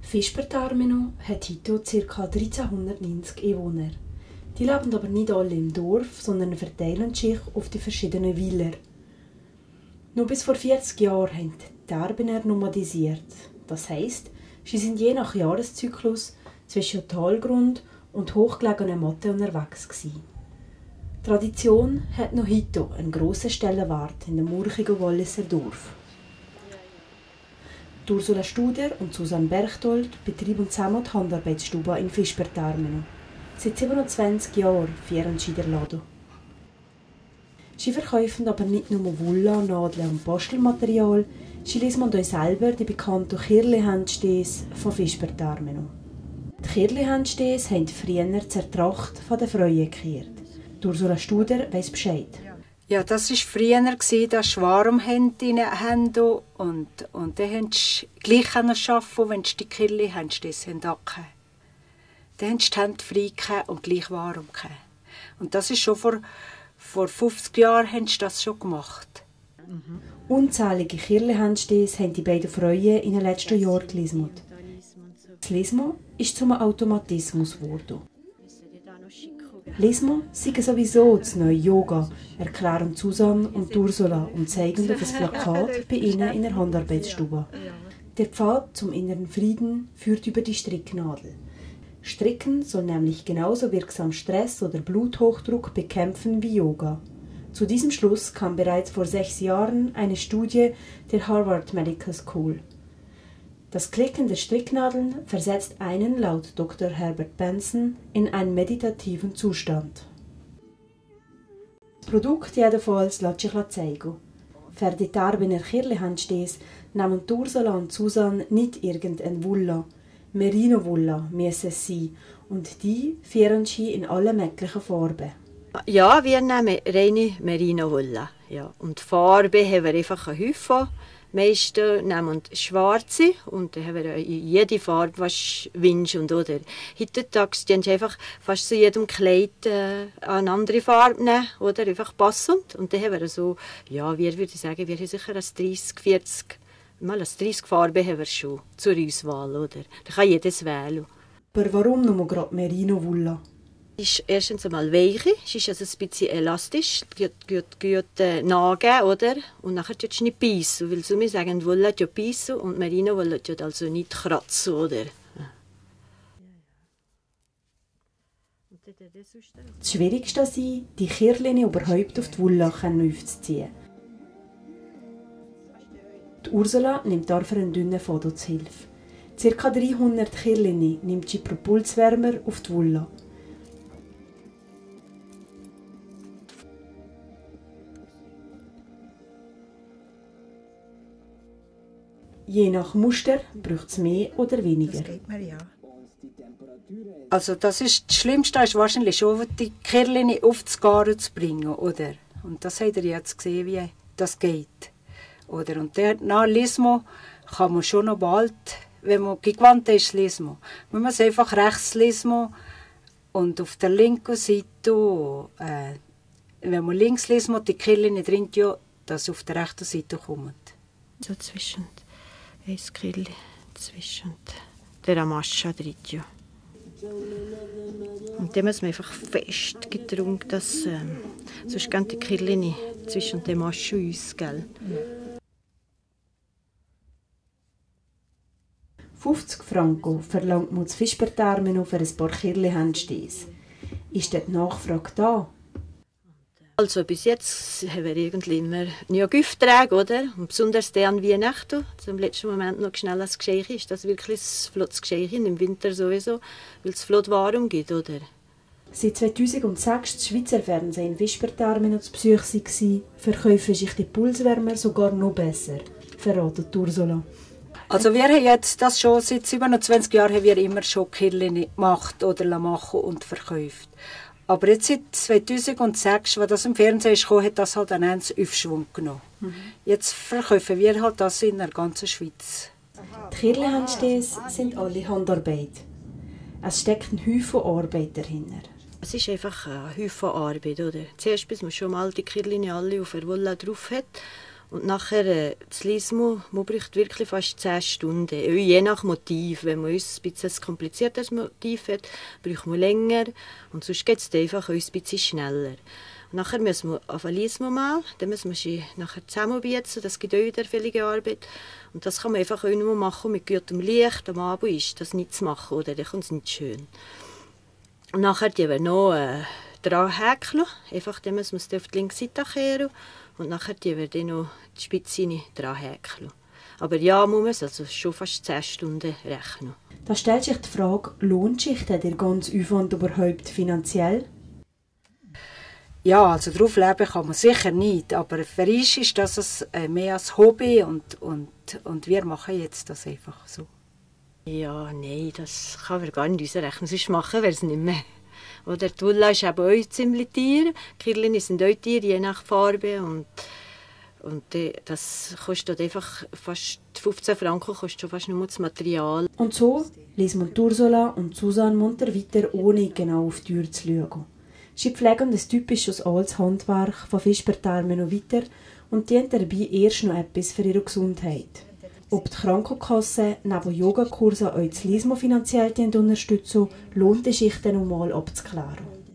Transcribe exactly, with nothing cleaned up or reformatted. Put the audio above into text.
Fischberg-Taormino hat heute ca. dreizehnhundertneunzig Einwohner. Die leben aber nicht alle im Dorf, sondern verteilen sich auf die verschiedenen Weiler. Nur bis vor vierzig Jahren haben die Taorminer nomadisiert. Das heisst, sie sind je nach Jahreszyklus zwischen Talgrund und hochgelegenen Matten unterwegs gewesen. Tradition hat noch heute einen grossen Stellenwert in dem murchigen Walliser Dorf. Ursula Studer und Susanne Berchtold betreiben zusammen die Handarbeitsstube in Fischberg-Taormino. Seit siebenundzwanzig Jahren führen sie den Laden. Sie verkaufen aber nicht nur Wolle, Nadeln und Bastelmaterial, sie lesen euch selber die bekannten Kirli-Handstäs von Fischberg-Taormino. Die Kirli-Handstäs haben früher zur Tracht der Frauen gekehrt. Ursula Studer weiss Bescheid. Ja, das war früher, dass sie warm Hände haben und, und dann haben sie gleich arbeiten, wenn sie die Kirli-Handstäs hatten. Dann haben sie die Hände frei und gleich warm. Und das ist schon vor, vor fünfzig Jahren haben sie das schon gemacht. Mhm. Unzählige Kirli-Handstäs haben die beiden Frauen in den letzten Jahren gelismet. Das Lismo ist zum Automatismus geworden. Lismo sei sowieso das neue Yoga, erklären Susanne und Ursula und zeigen auf ein Plakat bei ihnen in der Handarbeitsstube. Der Pfad zum inneren Frieden führt über die Stricknadel. Stricken soll nämlich genauso wirksam Stress oder Bluthochdruck bekämpfen wie Yoga. Zu diesem Schluss kam bereits vor sechs Jahren eine Studie der Harvard Medical School. Das Klicken der Stricknadeln versetzt einen, laut Doktor Herbert Benson, in einen meditativen Zustand. Das Produkt jedenfalls lässt sich zeigen. Für die Taorminer Kirli-Handstäs nehmen Ursula und Susanne nicht irgendeine Wolle. Merino-Wolle müssen es sein und die führen sie in allen möglichen Farben. Ja, wir nehmen reine Merino-Wolle. Ja. Und die Farbe haben wir einfach einen Haufen. Die meisten nehmen schwarze und dann haben wir jede Farbe, was du wünschst. Und, oder. Heutzutage nehmen sie einfach fast zu jedem Kleid äh, eine andere Farbe nehmen, oder? Einfach passend. Und dann haben wir so, ja, wir würde sagen, wir haben sicher ein dreißig, vierzig, mal ein dreißig Farben haben wir schon zur Auswahl, oder? Da kann jedes wählen. Aber warum nur gerade Merino-Wolle? Es ist erstens einmal weicher, es ist also ein bisschen elastisch, gut, gut, gut äh, nagen, oder? Und nachher tut es nicht beißen, weil so wir sagen, Wolle ja beißen und Merino-Wolle tut also nicht kratzen, oder? Das Schwierigste sei, die Kirli überhaupt auf die Wolle aufzuziehen. Die Ursula nimmt dafür einen dünnen Faden zu Hilfe. Circa dreihundert Kirli nimmt sie pro Pulswärmer auf die Wolle. Je nach Muster braucht es mehr oder weniger. Das geht mir, ja. Also das, ist, das Schlimmste ist wahrscheinlich schon, die Kirli auf das Garen zu bringen, oder? Und das habt ihr jetzt gesehen, wie das geht. Oder? Und der, nach Lismo kann man schon noch bald, wenn man gewandt ist, Lismo, man muss einfach rechts Lismo und auf der linken Seite, äh, wenn man links Lismo, die Kirli drin, ja, dass auf der rechten Seite kommt. So zwischen ein Kirli zwischen der Amascha drin. Ja. Und dann muss man einfach fest getrunken, dass äh, sonst gehen die Kirli zwischen dem Amascha uns, gell? fünfzig Franken verlangt man das Fischberg-Taormino für ein paar Kirli-Handstäs. Ist dort die Nachfrage da? Also bis jetzt haben wir irgendwie immer ja, Aufträge, oder? Und besonders der an Weihnachten. Also im letzten Moment noch schnell ein Geschenk ist das wirklich ein flottes Geschenk, im Winter sowieso, weil es flott warm gibt, oder? Seit zweitausendsechs das Schweizer Fernsehen in Fischberg-Taormino zu Besuch war, verkaufen sich die Pulswärmer sogar noch besser, verratet Ursula. Also wir haben jetzt das schon, seit siebenundzwanzig Jahren haben wir immer schon Kirli gemacht oder machen und verkauft. Aber jetzt seit zweitausendsechs, als das im Fernsehen kam, hat das halt einen Aufschwung genommen. Mhm. Jetzt verkaufen wir halt das in der ganzen Schweiz. Die Kirli-Handstäs sind alle Handarbeit. Es steckt ein Haufen Arbeit dahinter. Es ist einfach ein Haufen Arbeit, oder? Zuerst, bis man schon mal die Kirli alle auf der Wolle drauf hat. Und nachher, äh, das Lismo, man braucht wirklich fast zehn Stunden. Je nach Motiv. Wenn man uns ein bisschen ein kompliziertes Motiv hat, braucht man länger. Und sonst geht es einfach uns ein bisschen schneller. Und nachher müssen wir auf ein Lismo mal, dann müssen wir sie nachher zusammenbieten. Das gibt auch wieder viele Arbeit. Und das kann man einfach auch nur machen mit gutem Licht. Am Abend ist das nicht zu machen, oder? Dann kommt es nicht schön. Und nachher die wir noch äh, dran häkeln. Einfach, dann müssen wir es auf die linke Seite kehren. Und nachher die wir dann noch die Spitze dran häkeln. Aber ja, man muss also schon fast zehn Stunden rechnen. Da stellt sich die Frage, lohnt sich der ganze Aufwand überhaupt finanziell? Ja, also darauf leben kann man sicher nicht. Aber für uns ist das mehr als Hobby und, und, und wir machen jetzt das einfach so. Ja, nein, das kann man gar nicht ausrechnen. Sonst machen wir es nicht mehr. Oder die Ulla ist eben auch ziemlich teuer. Die Kirlen sind auch teuer, je nach Farbe. Und, und das kostet einfach fast fünfzehn Franken, kostet schon fast nur das Material. Und so lesen wir Ursula und Susanne munter weiter, ohne genau auf die Tür zu schauen. Sie pflegen ein typisches altes Handwerk von Fischbertarmen noch weiter und dienen dabei erst noch etwas für ihre Gesundheit. Ob die Krankenkasse neben Yogakursen auch das Lismo finanziell unterstützen, lohnt es sich dann mal abzuklären.